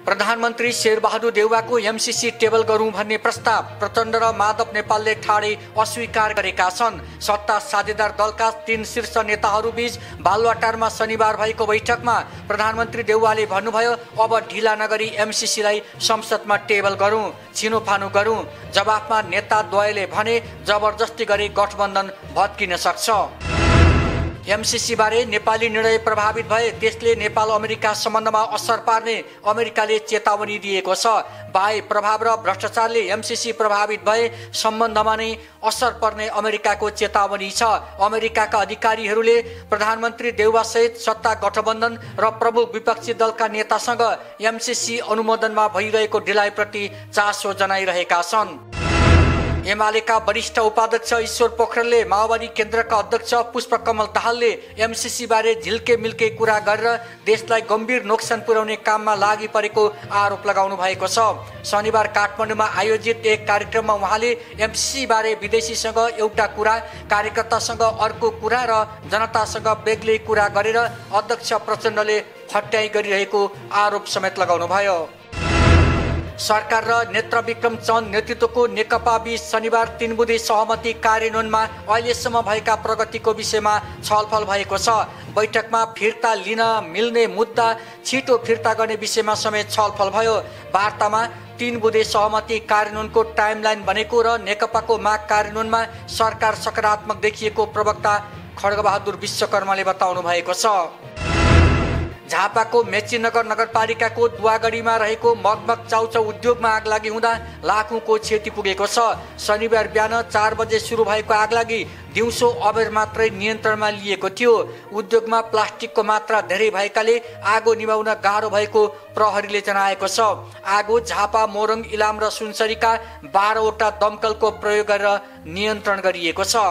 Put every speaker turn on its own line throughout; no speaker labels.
प्रधानमन्त्री Sher Bahadur देउवाको MCC table गरौँ भन्ने प्रस्ताव प्रचण्ड र माधव नेपालले ठाडै अस्वीकार गरेका छन्। सत्ता साझेदार दलका 3 शीर्ष नेताहरूबीच बालुवाटारमा शनिबार भएको बैठकमा प्रधानमन्त्री देउवाले भन्नुभयो, अब ढिला नगरी एमसीसीलाई संसदमा टेबल गरौँ, छिनोफानो गरौँ। जवाफमा नेता द्वयले भने जबरजस्ती गरी गठबन्धन भत्किन सक्छ। एमसीसी बारे नेपाली निर्णय प्रभावित भए त्यसले नेपाल अमेरिका सम्बन्धमा असर पार्ने अमेरिकाले चेतावनी दिएको छ। बाह्य प्रभाव र भ्रष्टाचारले एमसीसी प्रभावित भए सम्बन्धमा नै असर पर्ने अमेरिकाको चेतावनी छ। अमेरिकाका अधिकारीहरूले प्रधानमन्त्री देउवासहित सत्ता गठबन्धन र प्रमुख विपक्षी दलका नेतासँग एमसीसी अनुमोदनमा भइरहेको ढिलाइप्रति चासो जनाइरहेका छन्। एमालेका वरिष्ठ उपाध्यक्ष ईश्वर पोखरेलले माओवादी केन्द्रका अध्यक्ष पुष्पकमल दाहालले एमसीसी बारे झिल्के मिल्के कुरा गरेर देशलाई गम्भीर नोक्सान पुर्याउने काममा लागि परेको आरोप लगाउनु भएको छ। शनिबार काठमाडौँमा आयोजित एक कार्यक्रममा उहाँले एमसीसी बारे विदेशीसँग एउटा कुरा, कार्यकर्तासँग अर्को कुरा र जनतासँग बेग्लै कुरा गरेर अध्यक्ष प्रचण्डले फट्याइ गरिरहेको आरोप समेत लगाउनुभयो। सरकार र नेत्रविक्रम चन्द नेतृत्वको नेकपा बीच शनिबार 3 बुँदे सहमति कार्यान्वयनमा अहिलेसम्म भएका प्रगतिको विषयमा छलफल भएको छ। बैठकमा फिर्ता लिन मिल्ने मुद्दा, छिटो फिर्ता गर्ने विषयमा समेत छलफल भयो। वार्तामा 3 बुँदे सहमति कार्यान्वयनको टाइमलाइन बनेको र नेकपाको माग कार्यान्वयनमा सरकार सकारात्मक देखिएको प्रवक्ता खड्गबहादुर विश्वकर्माले बताउनु भएको छ। झापाको मेचीनगर नगरपालिकाको दुवागढीमा रहेको मगमग चाउचाउ उद्योगमा आगलागी हुँदा लाखौंको क्षति पुगेको छ। शनिबार बिहान 4 बजे सुरु भएको आगलागी दिउँसो अबेर मात्रै नियन्त्रणमा लिएको थियो। उद्योगमा प्लास्टिकको मात्रा धेरै भएकाले आगो निभाउन गाह्रो भएको प्रहरीले जनाएको छ। आगो झापा, मोरङ, इलाम र सुनसरीका 12 वटा दमकलको प्रयोग गरेर नियन्त्रण गरिएको छ।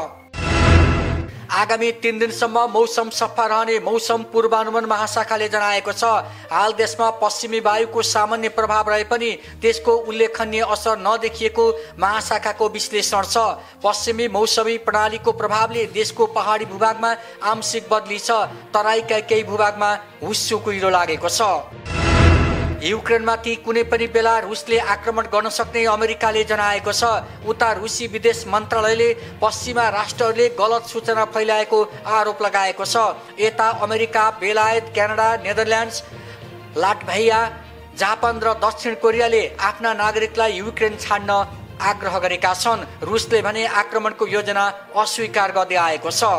आगामी 3 दिनसम्म मौसम सफा रहने मौसम पूर्वानुमान महाशाखाले जनाएको छ। हाल देशमा पश्चिमी वायुको सामान्य प्रभाव रहे पनि त्यसको उल्लेखनीय असर नदेखिएको महाशाखाको विश्लेषण छ। पश्चिमी मौसमी प्रणालीको प्रभावले देशको पहाडी भूभागमा आंशिक बदली छ। तराईका केही भूभागमा हुस्सो कुहिरो लागेको छ। युक्रेनमाथि कुनै पनि बेला रुसले आक्रमण गर्न सक्ने अमेरिकाले जनाएको छ। उता रुसी विदेश मन्त्रालयले पश्चिमा राष्ट्रहरूले गलत सूचना फैलाएको आरोप लगाएको छ। यता अमेरिका, बेलायत, क्यानाडा, नेदरल्यान्ड्स, लाटभिया, जापान र दक्षिण कोरियाले आफ्ना नागरिकलाई युक्रेन छाड्न आग्रह गरेका छन्। रुसले भने आक्रमणको योजना अस्वीकार गर्दै आएको छ।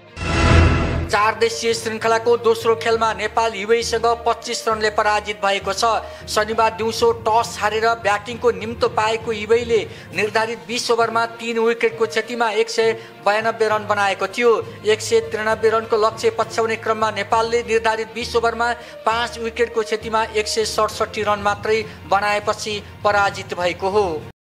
4 देशीय श्रृङ्खलाको दोस्रो खेलमा नेपाल युएईसँग 25 रनले पराजित भएको छ। शनिबार दिउँसो टस हारेर ब्याटिङको निम्तो पाएको युएईले निर्धारित 20 ओभरमा 3 विकेटको क्षतिमा 192 रन बनाएको थियो। 193 रनको लक्ष्य पछ्याउने क्रममा नेपालले निर्धारित 20 ओभरमा 5 विकेटको क्षतिमा 167 रन मात्रै बनाएपछि पराजित भएको हो।